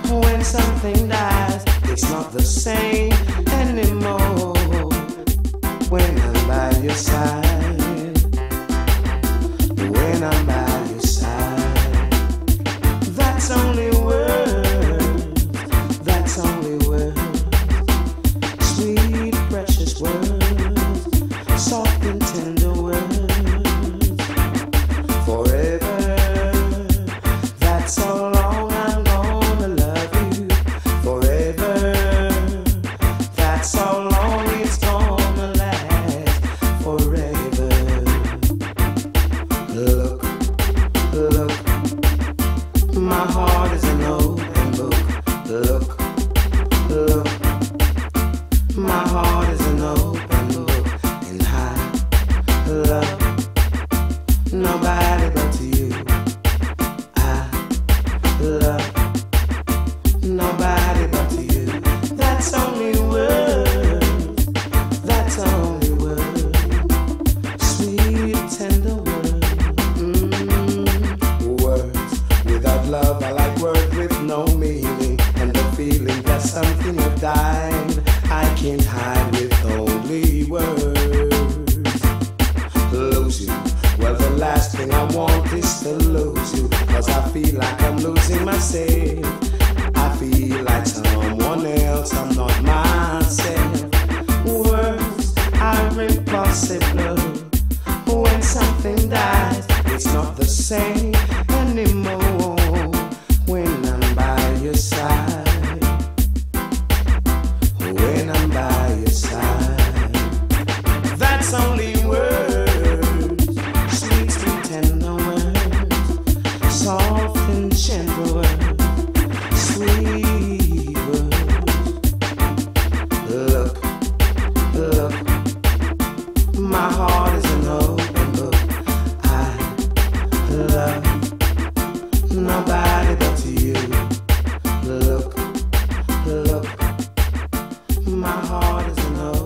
When something dies, it's not the same anymore. When I'm by your side, when I'm by your side, that's only words, that's only words, sweet precious words, soft and tender words, forever, that's all long I'm gonna love you, forever, that's all long it's gonna last, forever. Look, look, my heart is an open book. Look, look, my heart is an open book. And I love nobody but you. I love nobody but you. That's only words, that's only words, sweet tender words. Words without love are like words with no meaning, and the feeling that something have died I can't hide with only words. Lose you, well the last thing I want is to lose you, 'cause I feel like I'm losing myself. I feel like someone else, I'm not myself. Words are impossible. When something dies, it's not the same anymore. When I'm by your side, when I'm by your side, that's only words, sweet, sweet, tender words, soft and gentle words, sweet words. Look, look, my heart is an open book. I love nobody but you. Look, look, my heart is an open book.